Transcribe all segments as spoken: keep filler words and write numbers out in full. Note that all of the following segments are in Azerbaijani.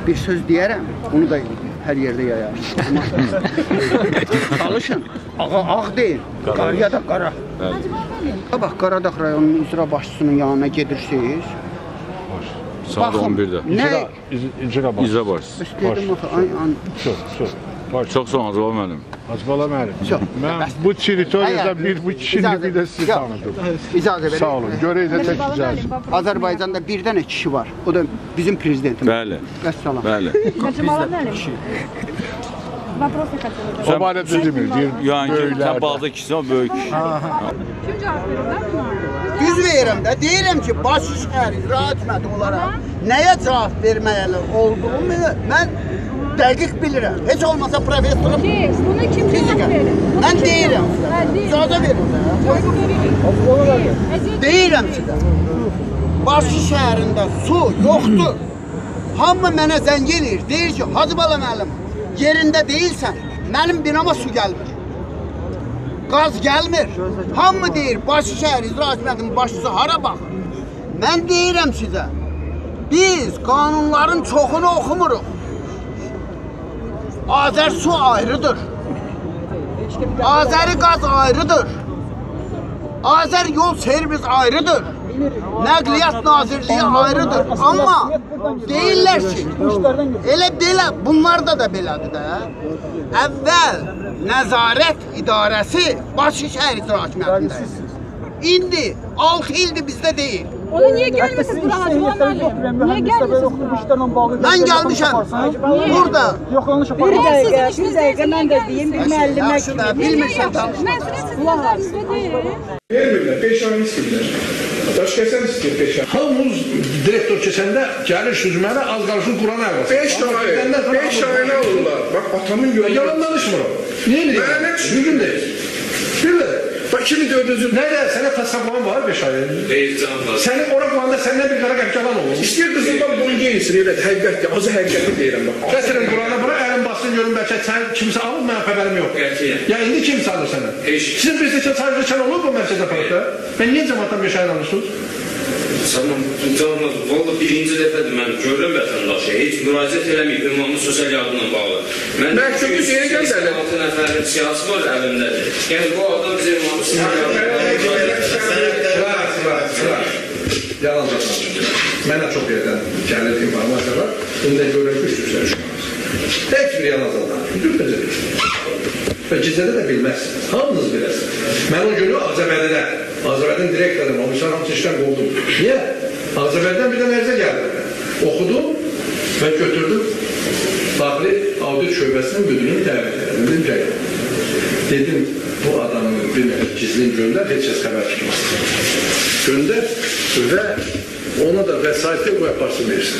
bir söz deyərəm, onu da hər yerdə yayarsın. Çalışın, ağa ağ deyil, qarıya da qara. Bax, Qaradağ rayonunun icra başçısının yanına gedirsiniz. Saat on birdə. İcra başçısı. Çox sağ olun, Hacıbala müəllim. Hacıbala müəllim. Mən bu teritoriyada bir bu kişini bir də sizi tanıdım. İcazə verin. Sağ olun, görək də tək icazə. Azərbaycanda bir dənə kişi var, o da bizim prezidentimiz. Bəli. Vəssalam. Bəli. Hacıbala müəllim. Vопросы хотели. O barədə demir, deyir, Yəni, sən balaca kişisin, o böyük kişi. Kim cavab verir də buna? Düz verirəm də, deyirəm ki, baş şəhər icra hökuməti olaraq nəyə cavab verməli olduğumu mən dəqiq bilirəm. Heç olmasa professorum. Buna kim cavab verir? Mən deyirəm. İcazə verin də. Deyirəm ki, Bakı şəhərində su yoxdur. Hamı mənə zəng edir, deyir ki, Hacıbala müəllim, yerində deyilsən, mənim binama su gəlmir. Qaz gəlmir. Hamı deyir, Bakı şəhər icra hökumətinin başçısı hara baxır? Mən deyirəm sizə, biz qanunların çoxunu oxumuruq. Azər su ayrıdır. Azəri qaz ayrıdır. Azər yol servis ayrıdır. Nəqliyyat Nazirliyi ayrıdır. Amma deyirlər ki, elə belə, bunlarda da belədir də. Əvvəl nəzarət idarəsi Bakı şəhər icra hökumətindədir. İndi altı ildir bizdə deyil. Onu niyə gəlmişsiniz bura Hacıbala müəllim? Niyə gəlmişsiniz? Mən gəlmişəm. Burada. Bir dəqiqə, bir dəqiqə mən də deyim, bir müəllimə kimi. Bilmirsən danışma. Mən sizin nəzərinizdə deyil. Vermirlər, beş ayını istəyirlər. Daş kəsən istəyir beş ay. Hamımız direktor keçəndə gəlir süzməni, az qarşın Quran əvvəsi. beş ay, beş ayını alırlar. Bax, atamın yolu. Yalan danışmıram. Niyə eləyir? Mənə nə düşün? Düzgün deyil. Bir də. Bax, iki min dördüncü il. Nədə? Sənə təsəvvüran var beş ay. Deyil canlar. Səni ora qulanda səndən bir qara qəbkəlan olur. İstəyir qızından bunu geyinsin, elə həqiqətdir. Azı həqiqəti deyirəm bax. Gətirin Qurana bura, əlin basın, görün bəlkə sən kimsə alıb, mənim xəbərim yox. Ya indi kim salır sənə? Sizin bir seçə çayırlıqən olur mu mərkəzdə parkda? Ben niyə cəmatdan beş ayını almışsınız? Canım, canım, valla birinci dəfədir mən görürəm vətəndaşı, heç müraciət eləməyib, ünvanlı sosial yardımla bağlı. Məhkumuz yeri gəlsələr. altı nəfərin siyasi var əlimdədir. Yəni bu adam bizə ünvanlı sosial yardımla Yalan danışır. Mən də çox yerdən gəlir informasiya var. Bunda görürəm ki, üst-üstə düşməz. Heç bir yalan danışır. Düzdür. Və gecədə də bilməzsiniz. Hamınız biləsiniz. Mən o günü Azəbədidə, Azəbədin direktorum, o misal hamısı işdən qoldum. Niyə? Azəbəddən bir də mərzə gəldi. Oxudum və götürdüm daxili audit şöbəsinin müdürünü dəvət edirəm. Dedim, gəl. Dedim, bu adamın bir nəfər gizlin göndər, heç kəs xəbər tutmaz. Göndər və ona da vəsaiti bu yaparsın versin.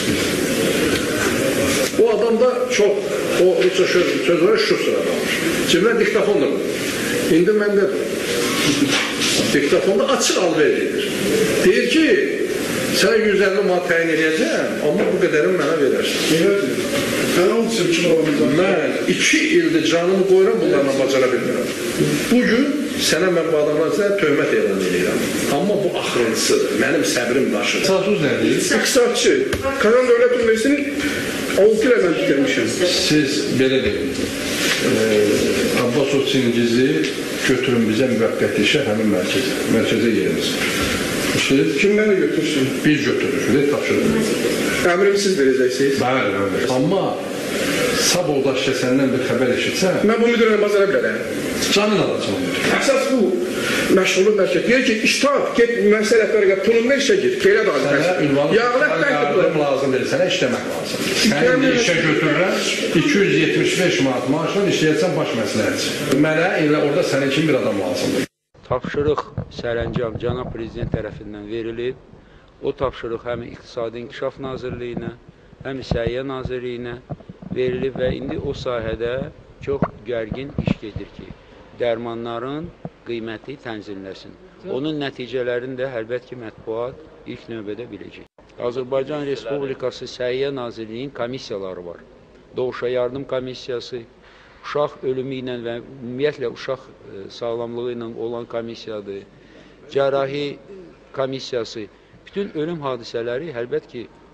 O adam da çox, o Rusça söz var, şu sırada almış. Cibinə diktafon da var. İndi məndədir. Diktafonda açıq alver edir. Deyir ki, sənə yüz əlli manat təyin edəcəm, amma bu qədərini mənə verərsin. Mən onun üçün kim olacaq? Mən iki ildir canımı qoyuram, bunlarla bacara bilmirəm. Bugün sənə mən bu adamlarına töhmət elan edirəm. Amma bu axırıncısıdır. Mənim səbrim daşır. Əsasınız nədir? İqtisadçı. Kazan Dövlət Üniversitesi'nin altı ilə mən bitirmişəm. Siz belə deyin. Abbasov Çingizi götürün bizə müvəqqəti işə həmin mərkəzə, mərkəzə yeriniz. Kimdən götürsün? Biz götürürük, tapşırırıq. Əmrimi siz verəcəksiniz? Bəli, bəli. Amma Saboldaşca səndən bir xəbər eşitsən, mən bu müdürlə bazara bilərəm. canın alacağım. Əsas bu məşğulluq mərkəz. Deyir ki, iştab, get müəssisə rəhbərə pulunla işə git. Belə də Sənə ünvanlı yardım alır. lazım deyil, sənə işləmək lazım. Sən işə götürürəm, iki yüz yetmiş beş manat maaşla işləyəcəksən baş məsləhətçi. Mənə elə orada sənin kimi bir adam lazımdır. Tapşırıq sərəncam Cənab Prezident tərəfindən verilib. O tapşırıq həm İqtisadi İnkişaf Nazirliyinə, həm Səhiyyə Nazirliyinə verilib və indi o sahədə çox gərgin iş gedir ki, dərmanların qiyməti tənzimləsin. Onun nəticələrini də əlbət ki, mətbuat ilk növbədə biləcək. Azərbaycan Respublikası Səhiyyə Nazirliyinin komissiyaları var. Doğuşa Yardım Komissiyası, uşaq ölümü ilə və ümumiyyətlə uşaq sağlamlığı ilə olan komissiyadır, cərrahi komissiyası. Bütün ölüm hadisələri əlbət ki,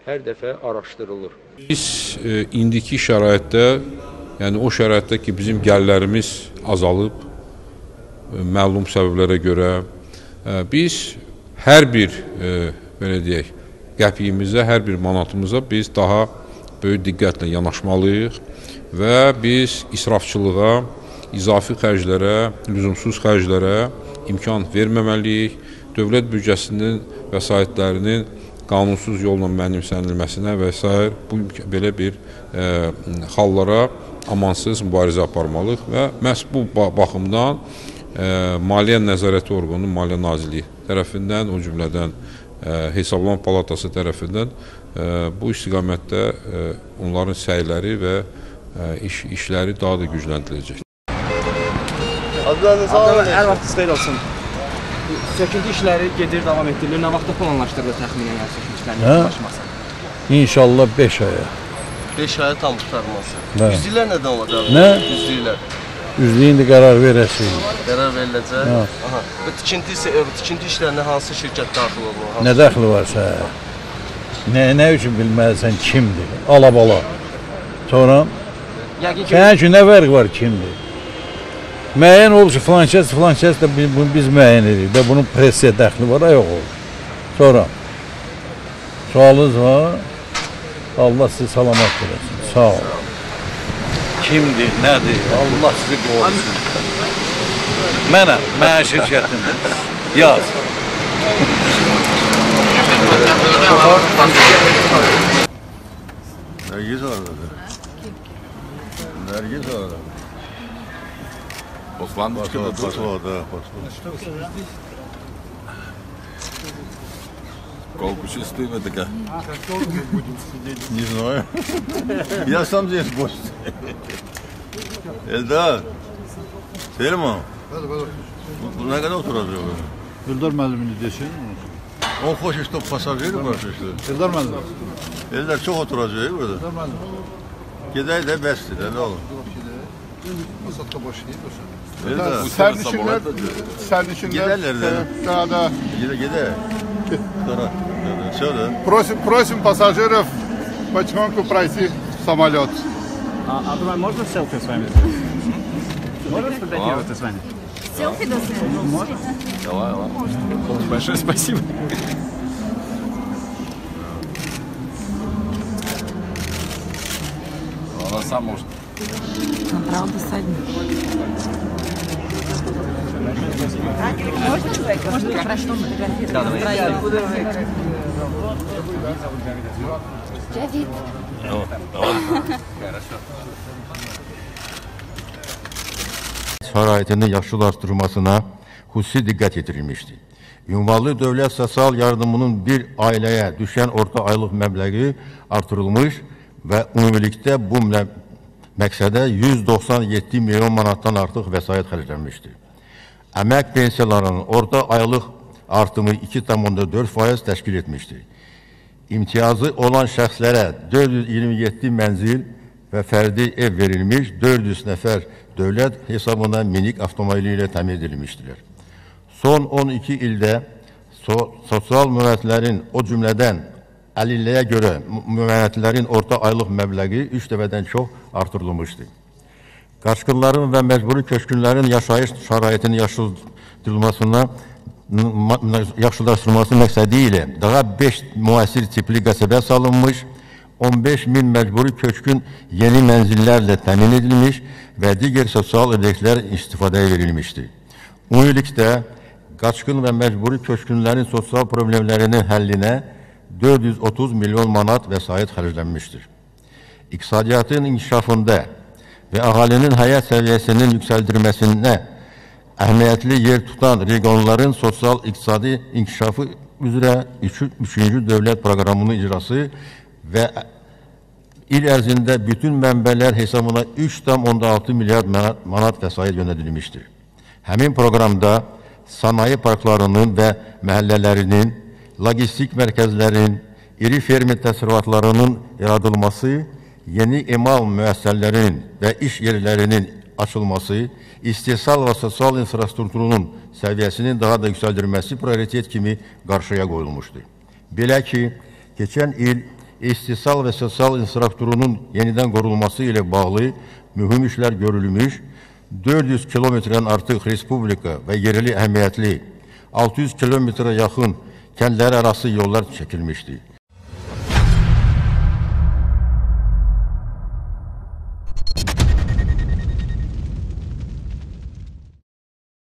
hər dəfə araşdırılır. Biz e, indiki şəraitdə, yəni o şəraitdə ki, bizim gəlirlərimiz azalıb, e, məlum səbəblərə görə, e, biz hər bir, e, belə deyək, qəpiyimizə, hər bir manatımıza biz daha böyük diqqətlə yanaşmalıyıq və biz israfçılığa, izafi xərclərə, lüzumsuz xərclərə imkan verməməliyik. Dövlət büdcəsinin vəsaitlərinin qanunsuz yolla mənimsənilməsinə və s. bu belə bir e, hallara amansız mübarizə aparmalıyıq və məhz bu baxımdan e, Maliyyə Nəzarəti orqanı, Maliyyə Nazirliyi tərəfindən, o cümlədən e, Hesablama Palatası tərəfindən e, bu istiqamətdə e, onların səyləri və e, iş, işləri daha da gücləndiriləcək. Adlarınız hər vaxt xeyir olsun. Söküntü işləri gedir, davam etdirilir. Nə vaxtda planlaşdırılır təxminən yəni söküntü işlərinin başlaması? İnşallah beş aya. beş aya tam qurtarması. Hə. Yüzlüklər nədən olacaq? Nə? Yüzlüklər. Üzlü indi qərar verəsiniz. Qərar veriləcək. Hə. Aha. Və tikinti, tikinti işlərinə hansı şirkət daxil olur? Nə dəxli varsa, nə, nə üçün bilməlisən kimdir? Alabala. Sonra, sənin üçün nə fərq var kimdir? Müəyyən olur ki, filan kəs, filan kəs də bunu biz müəyyən edirik və bunun presiyə dəxli var, yox olur. Sonra, sualınız var, Allah sizi salamat verəsin, sağ olun. Kimdir, nədir, Allah sizi qorusun. Mənəm, mənə şirkətimdir, yaz. Nərgiz oradadır. Nərgiz oradadır. Osman Başkan'da Pasvoda, Pasvoda. Колку чистым это как? Не знаю. Я сам здесь гость. Eldar. Selman. Bu ne kadar oturacak? Eldar müəllimini desin. O hoş işte pasajeri var işte. Eldar müəllim. Eldar çok oturacak burada. Eldar müəllim. Gedək də bəsdir, nə olur? Masadda başlayır. Sərnişinlər, sərnişinlər. Gedərlər də. Daha da. Gedə, gedə. Söyle. Просим, просим пассажиров потихоньку пройти в самолет. А, Абдулай, можно селфи с вами сделать? Можно сфотографироваться с вами? Селфи да сделать? Можно? Давай, давай. Большое спасибо. Она сам может. Правда, садник. Можно? Можно хорошо фотографировать? Джавид. Şəraitinin yaxşılaşdırılmasına xüsusi diqqət yetirilmişdir. Ünvanlı dövlət sosial yardımının bir ailəyə düşən orta aylıq məbləği artırılmış və ümumilikdə bu məqsədə yüz doxsan yeddi milyon manatdan artıq vəsait xərclənmişdir. Əmək pensiyalarının orta aylıq artımı iki tam dörd faiz təşkil etmişdir. İmtiyazı olan şəxslərə dörd yüz iyirmi yeddi mənzil və fərdi ev verilmiş, dörd yüz nəfər dövlət hesabına minik avtomobili ilə təmin edilmişdirlər. Son on iki ildə so sosial müəyyətlərin, o cümlədən əlilliyə görə müəyyətlərin orta aylıq məbləği üç dəfədən çox artırılmışdır. Qaçqınların və məcburi köçkünlərin yaşayış şəraitinin yaşıldırılmasına yaxşılaşdırılması məqsədi ilə daha beş müasir tipli qəsəbə salınmış, on beş min məcburi köçkün yeni mənzillərlə təmin edilmiş və digər sosial obyektlər istifadəyə verilmişdir. Ümumilikdə, qaçqın və məcburi köçkünlərin sosial problemlərinin həllinə dörd yüz otuz milyon manat vəsait xərclənmişdir. İqtisadiyyatın inkişafında və əhalinin həyat səviyyəsinin yüksəldilməsinə əhəmiyyətli yer tutan regionların sosial-iqtisadi inkişafı üzrə üçüncü dövlət proqramının icrası və il ərzində bütün mənbələr hesabına üç tam altı milyard manat vəsait yönədilmişdir. Həmin proqramda sanayi parklarının və məhəllələrinin, logistik mərkəzlərin, iri fermer təsərrüfatlarının yaradılması, yeni emal müəssisələrinin və iş yerlərinin açılması, istehsal və sosial infrastrukturunun səviyyəsinin daha da yüksəldilməsi prioritet kimi qarşıya qoyulmuşdur. Belə ki, keçən il istisal və sosial infrastrukturunun yenidən qorulması ilə bağlı mühüm işlər görülmüş, dörd yüz kilometrdən artıq respublika və yerli əhəmiyyətli altı yüz kilometrə yaxın kəndləri arası yollar çəkilmişdir.